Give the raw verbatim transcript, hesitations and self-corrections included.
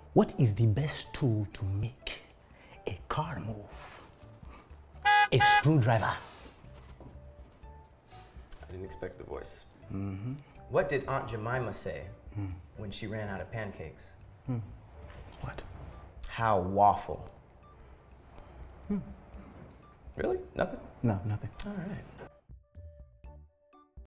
What is the best tool to make a car move? A screwdriver. I didn't expect the voice. Mm-hmm. What did Aunt Jemima say mm. when she ran out of pancakes? Mm. What? How waffle. Hmm. Really? Nothing? No, nothing. All right.